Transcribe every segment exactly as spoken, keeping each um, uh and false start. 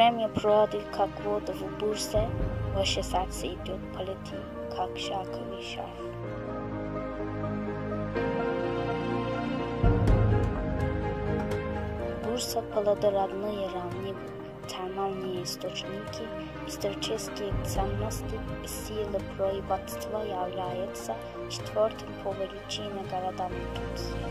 время проводил как воду в бурсе, ваше сердце идет полети, как шелковый шарф. Бурса плодородные равнины, термальные источники, исторические ценности и силы производства являются четвертым по величине городом Турции.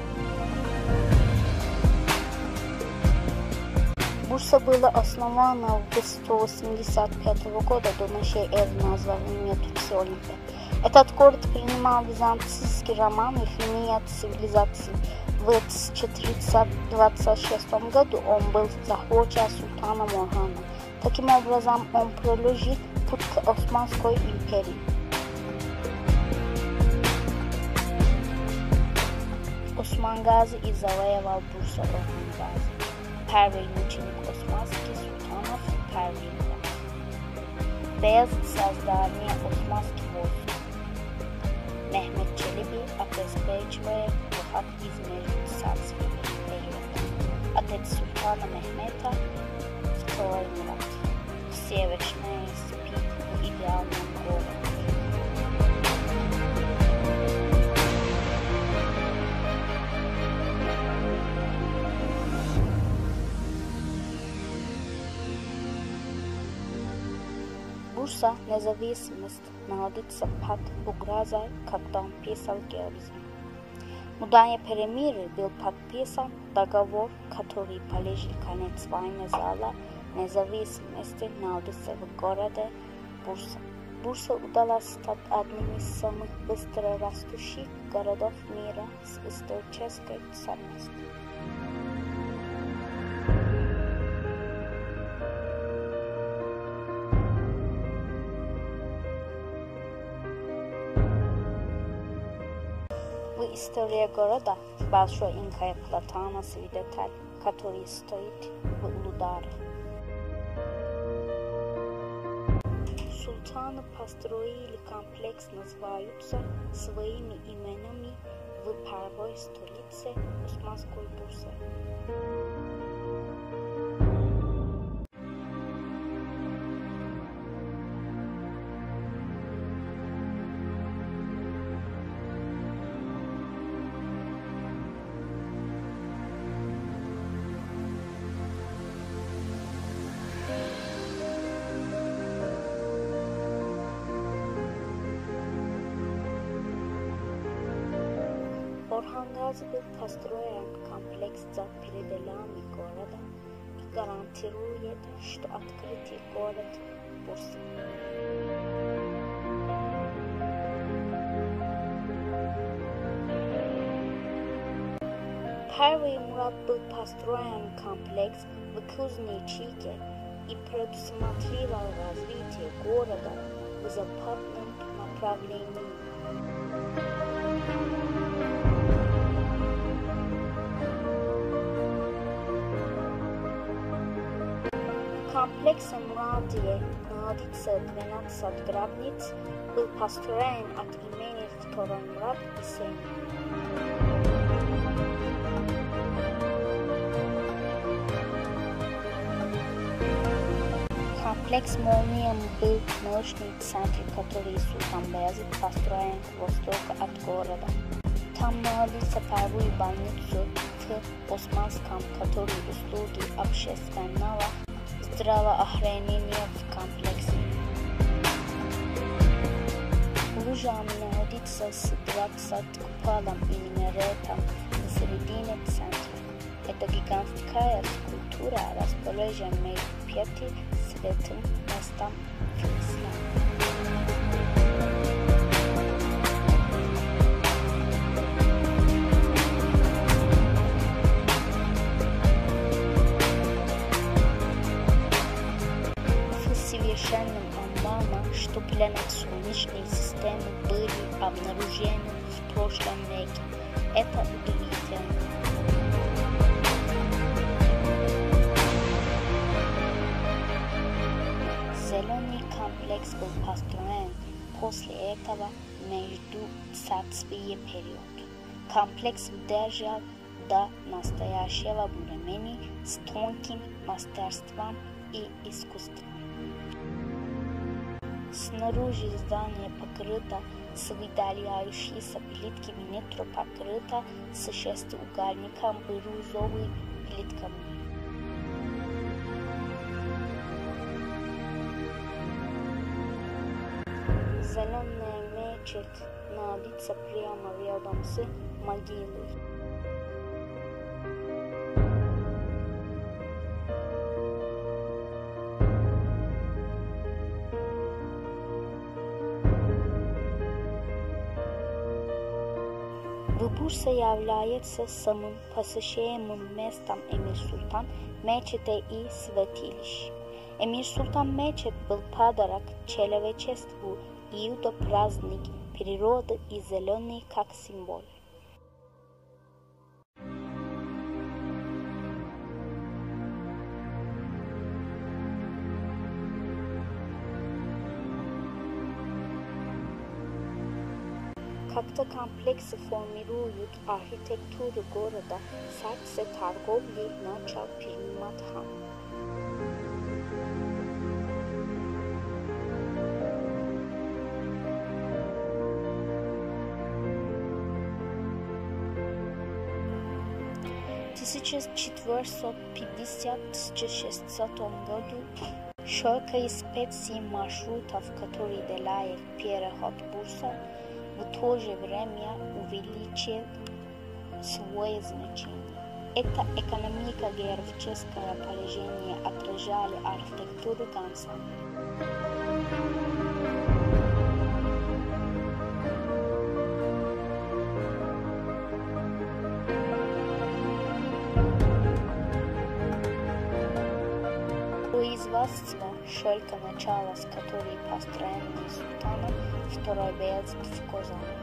Бурса была основана в сто восемьдесят пятого года до нашей эры названием Турции Олимпия. Этот город принимал византийский роман и финият цивилизации. В тысяча четыреста двадцать шестом году он был захвачен султаном Орханом. Таким образом, он проложил путь к Османской империи. Осман Гази и завоевал Бурсу Орхан Гази. Первый ученик османских султанов, первый мурат. Без создания османских войск. Мехмед Челеби обеспечивает выход из между периода. Отец султана Мехмета, второй мурат. Все вечные степи в идеальном городе. Бурса независимость находится под угрозой, когда он писал героизм. В день перемирия был подписан договор, который положил конец войне зала независимости, находится в городе Бурса. Бурса удалось стать одним из самых быстро растущих городов мира с исторической ценностью. В истории города большой инкая Платона свидетель, который стоит в Улударе. Султаны построили комплекс, называются своими именами в первой столице Османской Бурсы. Орхан Гази был построен комплекс за пределами города и гарантирует, что открытый город Бурса. Первый мурат был построен комплекс в Кузнечике и предусматривал развитие города в западном направлении. Комплекс Мурадия находится двенадцать гробниц, был построен от имени второй мурат Исейн. Комплекс Молния был научный центр, который Султан Баязид построен к востоку от города. Там находится первую больницу в Османском, который услуги общественного здравоохранения в комплексе. Лужа находится с двадцатым куполом и минаретом в середине центра. Это гигантская скульптура расположена между пяти святым местом в исламе. Совершенным Аммана, что планеты Солнечной системы были обнаружены в прошлом веке. Это удивительно. Зеленый комплекс был построен после этого между царствия период. Комплекс выдержал до настоящего времени с тонким мастерством и искусства. Снаружи здание покрыто с выделяющейся плитками, метро покрыто с шестиугольником бирюзовой плитками. Зеленая мечеть находится прямо рядом с могилой. Bursa является самым посещаемым местом Эмир Султан мечети и святилищ. Эмир Султан мечеть был подарок человечеству Иуда, праздник природы и зеленый как символ. Как-то комплексы формируют архитектуру города, сердце торговли начал принимать хан. В тысяча четыреста пятьдесят — тысяча шестисотом году ширка из специй маршрутов, которые делает переход Бурса, в то же время увеличил свое значение. Это экономико-географическое положение отражали архитектуру Ганса. Производство шелка начала, с которой построены султаном, второй въезд в Казань.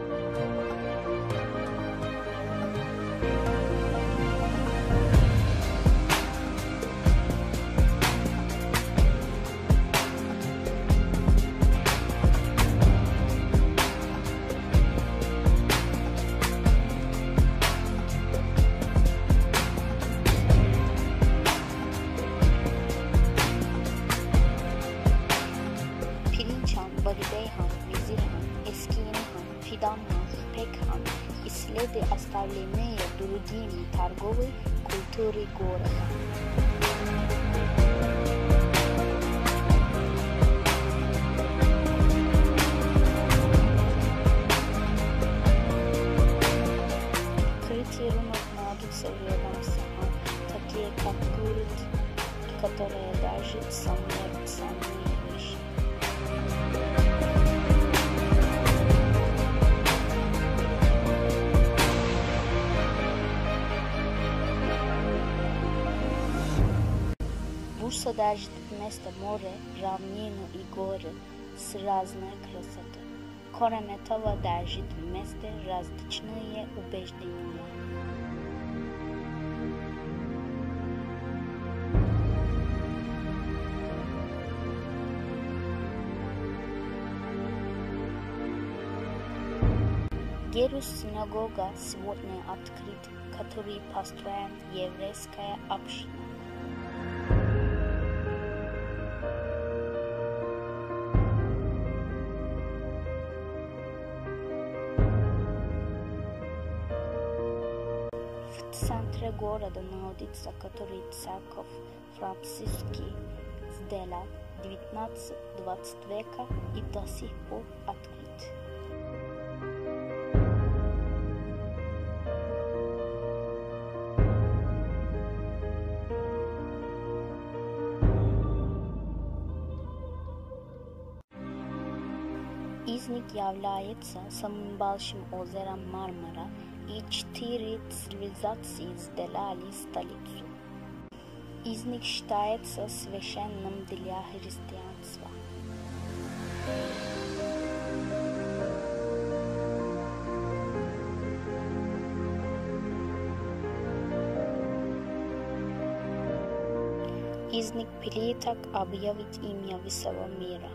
Багдейхан, Визирхан, Эскинхан, Фиданхан, Пекхан исследуя оставленные другими торговой культуры города. Открытие рынок находится рядом с Хан, такие как Гурит, которые даже самые самые вещи. Бурса держит вместо моря, равнину и горы с разной красотой. Кроме того, держит вместе различные убеждения. Герус синагога сегодня открыт, который построен еврейская община. В центре города находится который церковь французский сделал девятнадцатого-двадцатого века и до сих пор открыт. Изник является самым большим озером Мармара, и четыре цивилизации сделали столицу. Изник считается священным для христианства. Изник пилиток объявить имя всего мира.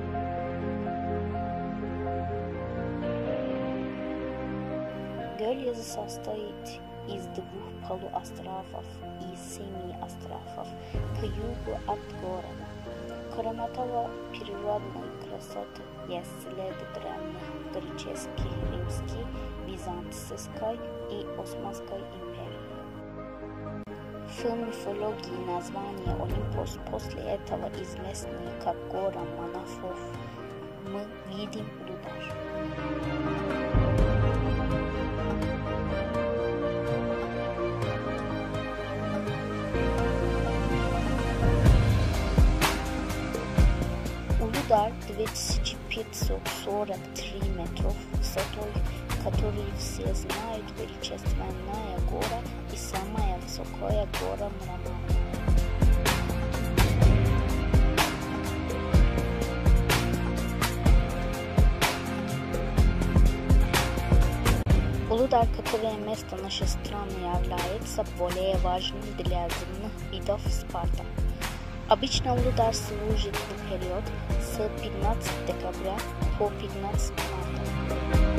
Göl состоит из двух полуостровов и семи островов к югу от города. Кроме того, природной красоты есть следы древних греческой, римской, византийской и османской империи. В мифологии название Олимпос после этого известный как гора монахов. Мы видим Улудар. Улудар две тысячи пятьсот сорок три метров высотой, который все знают, величественная гора и самая высокая гора Мраморная. Улудар, которое место нашей страны является более важным для земных видов спорта. Обычно Улудар служит в период с пятнадцатого декабря по пятнадцатого марта.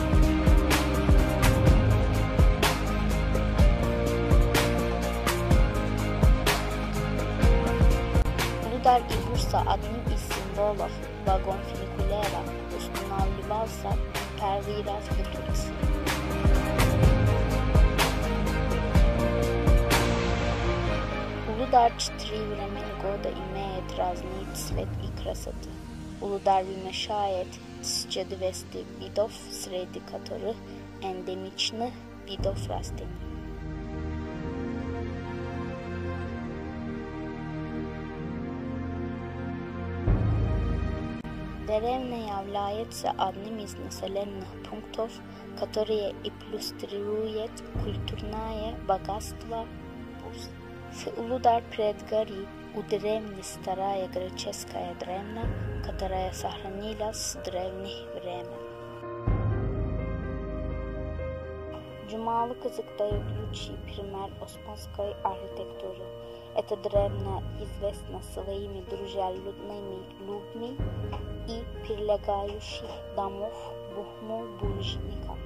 Улудар и Бурса одним из символов вагон фуникулера устанавливался первый раз в Турции. Улудар четыре времени года имеет разный цвет и красоту. Улудар вмещает тысяча двести видов, среди которых эндемичных видов растений. Деревня является одним из населенных пунктов, которые иллюстрируют культурное богатство Бурсы. В Улудар предгорье у деревни старая греческая древня, которая сохранилась с древних времен. Cumali Kızık дает лучший пример османской архитектуры. Эта древня известна своими дружелюбными людьми и прилегающих домов бухму-булыжника.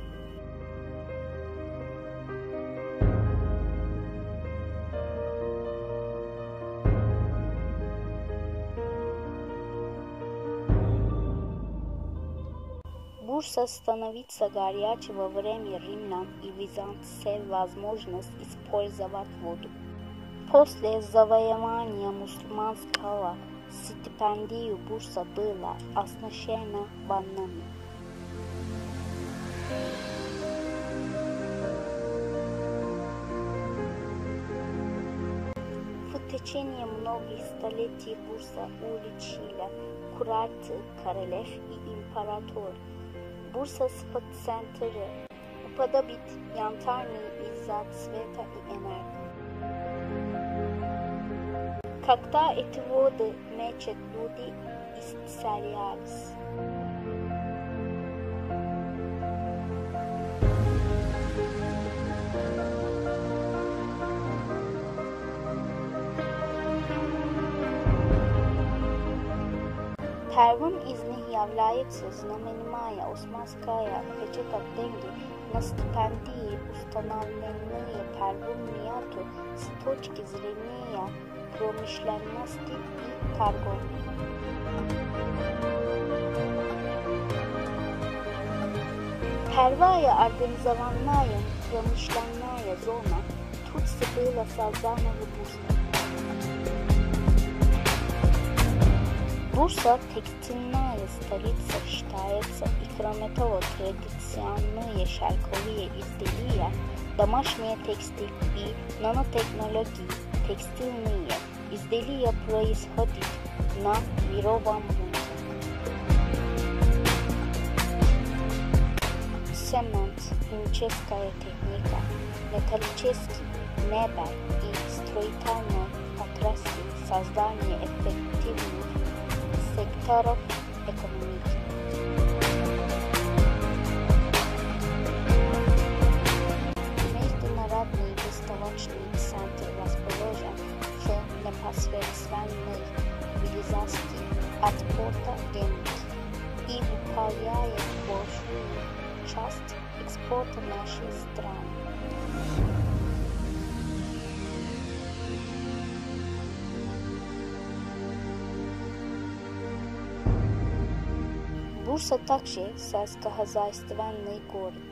Бурса становится горячей во время римлян и византийцев возможность использовать воду. После завоевания мусульманского стипендию Бурса была оснащена ваннами. В течение многих столетий Бурса уличила курорты королев и императоров. Бурса спорт-центры уподобит янтарный из-за цвета и энергии. Когда эти воды мечет, люди исцелялись. Первым из них является знаменитая османская печать деньги на стипендии, установленные первым Мияту с точки зрения промышленности и торговли. Первая организованная промышленная зона Турции была создана в Бурсе. Бурса текстильная столица считается, и кроме того традиционные шелковые изделия, домашние текстиль и нанотехнологии, текстильные изделия происходят на мировом рынке. Цемент, химическая техника, металлический, мебель и строительные отрасли создания эффективных секторов экономики. Международный выставочный центр расположен в непосредственной близости от порта Гемики и выполняет большую часть экспорта в наши страны. Бурса также сельскохозяйственный город.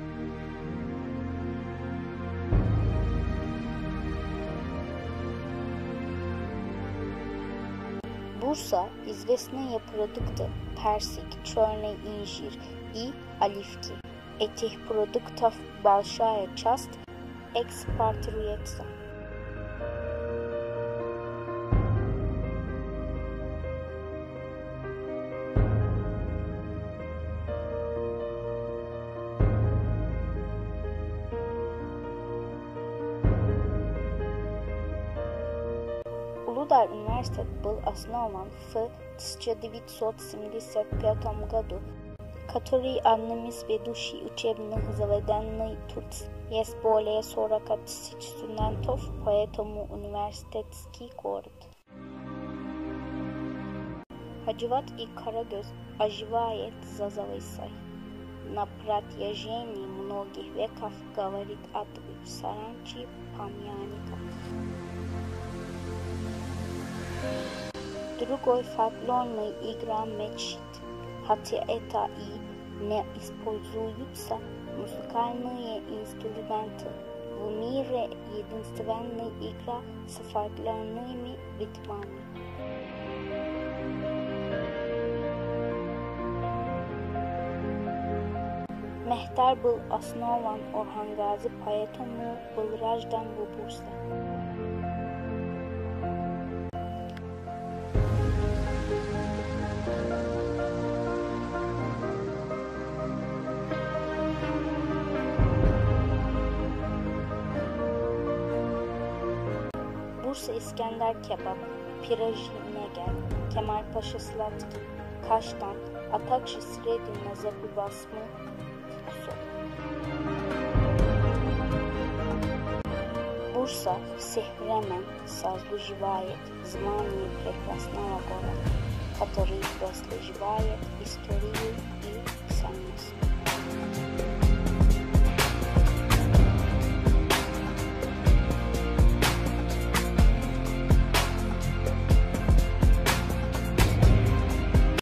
Bursa известные продукты персик, черный инжир и оливки. Этих продуктов большая часть экспортируется. Улудар университет был основан в тысяча девятьсот семьдесят пятом году, который одним из ведущих учебных заведений тут. Есть более сорока тысяч студентов, поэтому университетский город. Hacivat и Karagöz оживает за завесой. На протяжении многих веков говорит о Саранчи памятниках. Другой фольклорный игра мечт, хотя это и не используются музыкальные инструменты. В мире единственная игра с фольклорными ритмами. Mehter был основан Orhan Gazi, поэтому был рожден в Бурсе. Bursa İskender kebap, Pirajı Neger, Kemalpaşa Slatki, Kaş'tan, Atakşı Sredin Nazapı basımı, Бурса всех времен сослуживает звание прекрасного города, который прослеживает историю и